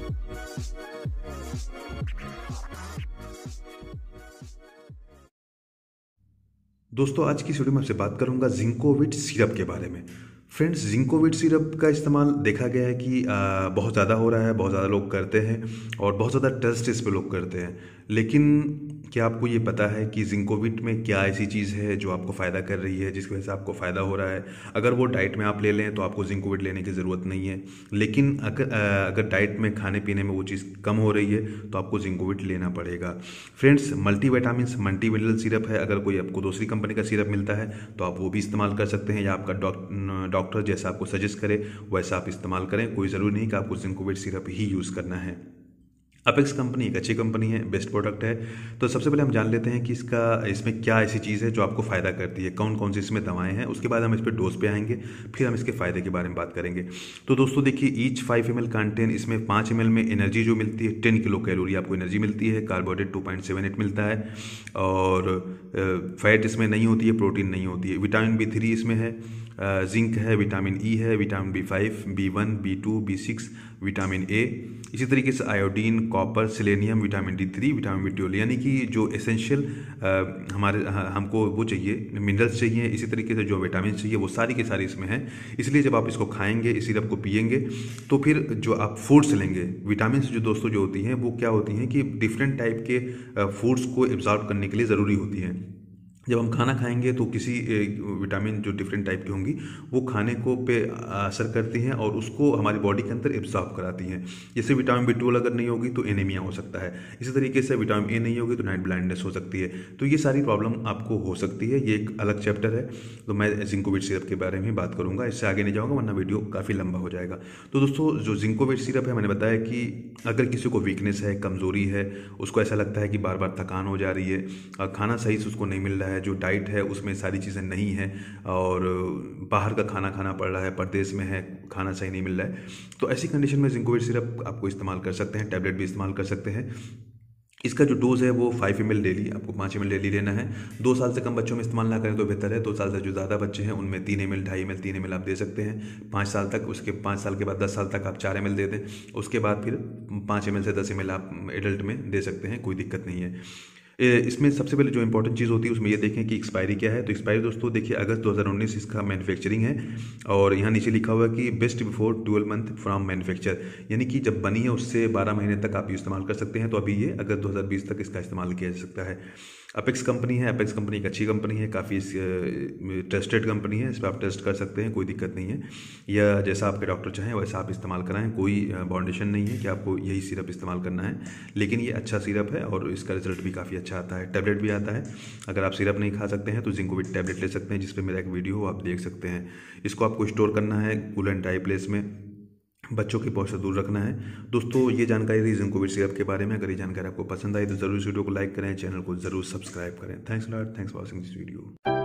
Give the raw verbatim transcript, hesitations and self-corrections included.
दोस्तों आज की इस वीडियो में आपसे बात करूंगा जिंकोविट सिरप के बारे में। फ्रेंड्स, जिंकोविट सिरप का इस्तेमाल देखा गया है कि आ, बहुत ज़्यादा हो रहा है, बहुत ज़्यादा लोग करते हैं और बहुत ज़्यादा ट्रस्ट इस पे लोग करते हैं। लेकिन क्या आपको ये पता है कि जिंकोविट में क्या ऐसी चीज़ है जो आपको फ़ायदा कर रही है, जिसकी वजह से आपको फ़ायदा हो रहा है? अगर वो डाइट में आप ले लें तो आपको जिंकोविट लेने की ज़रूरत नहीं है, लेकिन अगर आ, अगर डाइट में खाने पीने में वो चीज़ कम हो रही है तो आपको जिंकोविट लेना पड़ेगा। फ्रेंड्स, मल्टीविटामिन मल्टीविटल सिरप है। अगर कोई आपको दूसरी कंपनी का सिरप मिलता है तो आप वो भी इस्तेमाल कर सकते हैं, या आपका डॉक्टर जैसा आपको सजेस्ट करे वैसा आप इस्तेमाल करें। कोई ज़रूरी नहीं कि आपको जिंकोविट सिरप ही यूज़ करना है। अपेक्स कंपनी एक अच्छी कंपनी है, बेस्ट प्रोडक्ट है। तो सबसे पहले हम जान लेते हैं कि इसका इसमें क्या ऐसी चीज़ है जो आपको फ़ायदा करती है, कौन कौन सी इसमें दवाएं हैं। उसके बाद हम इस पर डोज पे आएंगे, फिर हम इसके फ़ायदे के बारे में बात करेंगे। तो दोस्तों देखिए, each five M L content, इसमें पाँच एम एल में एनर्जी जो मिलती है टेन किलो कैलोरी आपको एनर्जी मिलती है। Carbohydrate two point seven eight मिलता है और फैट इसमें नहीं होती है, प्रोटीन नहीं होती है। विटामिन बी थ्री इसमें है, जिंक है, विटामिन ई है, vitamin B five, B one, B two, B six, vitamin A, इसी तरीके से iodine, copper, selenium, vitamin D three, vitamin B twelve, यानी कि जो एसेंशियल हमारे हमको वो चाहिए, मिनरल्स चाहिए, इसी तरीके से जो विटामिन चाहिए वो सारी के सारी इसमें हैं। इसलिए जब आप इसको खाएंगे, इस सिरप को पिएंगे, तो फिर जो आप फूड्स लेंगे, विटामिन जो दोस्तों जो होती हैं वो क्या होती हैं कि डिफरेंट टाइप के फूड्स को एब्जॉर्ब करने के लिए ज़रूरी होती हैं। जब हम खाना खाएंगे तो किसी विटामिन जो डिफरेंट टाइप की होंगी वो खाने को पे असर करती हैं और उसको हमारी बॉडी के अंदर एब्जॉर्ब कराती हैं। जैसे विटामिन बी ट्वेल्व अगर नहीं होगी तो एनीमिया हो सकता है, इसी तरीके से विटामिन ए नहीं होगी तो नाइट ब्लाइंडनेस हो सकती है। तो ये सारी प्रॉब्लम आपको हो सकती है, ये एक अलग चैप्टर है। तो मैं जिंकोविट सिरप के बारे में बात करूँगा, इससे आगे नहीं जाऊँगा वरना वीडियो काफ़ी लंबा हो जाएगा। तो दोस्तों जो जिंकोविट सिरप है, मैंने बताया कि अगर किसी को वीकनेस है, कमज़ोरी है, उसको ऐसा लगता है कि बार बार थकान हो जा रही है, खाना सही से उसको नहीं मिल रहा है, जो डाइट है उसमें सारी चीज़ें नहीं हैं और बाहर का खाना खाना पड़ रहा है, परदेश में है, खाना सही नहीं मिल रहा है, तो ऐसी कंडीशन में जिंकोविट सिरप आपको इस्तेमाल कर सकते हैं। टैबलेट भी इस्तेमाल कर सकते हैं। इसका जो डोज है वो फाइव एम एल डेली, आपको पाँच एम एल डेली लेना है। दो साल से कम बच्चों में इस्तेमाल ना करें तो बेहतर है। दो साल से जो ज़्यादा बच्चे हैं उनमें तीन एम एल, ढाई एम एल, तीन एम एल आप दे सकते हैं पाँच साल तक। उसके पाँच साल के बाद दस साल तक आप चार एम एल दे दें। उसके बाद फिर पाँच एम एल से दस एम एल आप एडल्ट में दे सकते हैं, कोई दिक्कत नहीं है। इसमें सबसे पहले जो इंपॉर्टेंट चीज़ होती है उसमें ये देखें कि एक्सपायरी क्या है। तो एक्सपायरी दोस्तों देखिए, अगस्त दो हज़ार उन्नीस इसका मैन्युफैक्चरिंग है और यहाँ नीचे लिखा हुआ है कि best before twelve month from manufacture, यानी कि जब बनी है उससे बारह महीने तक आप इस्तेमाल कर सकते हैं। तो अभी ये अगस्त दो हज़ार बीस तक इसका इस्तेमाल किया जा सकता है। अपेक्स कंपनी है, अपेक्स कंपनी एक अच्छी कंपनी है, काफ़ी ट्रस्टेड कंपनी है, इस पर आप टेस्ट कर सकते हैं, कोई दिक्कत नहीं है। या जैसा आपके डॉक्टर चाहें वैसा आप इस्तेमाल कराएं, कोई बाउंडेशन नहीं है कि आपको यही सिरप इस्तेमाल करना है। लेकिन ये अच्छा सिरप है और इसका रिजल्ट भी काफ़ी अच्छा आता है। टैबलेट भी आता है, अगर आप सिरप नहीं खा सकते हैं तो जिंकोविट टैबलेट ले सकते हैं, जिस पर मेरा एक वीडियो हो आप देख सकते हैं। इसको आपको स्टोर करना है कूल एंड ड्राई प्लेस में, बच्चों की पहुंच से दूर रखना है। दोस्तों ये जानकारी थी जिंकोविट सिरप के बारे में। अगर ये जानकारी आपको पसंद आई तो जरूर इस वीडियो को लाइक करें, चैनल को जरूर सब्सक्राइब करें। Thanks lot, thanks for watching this video.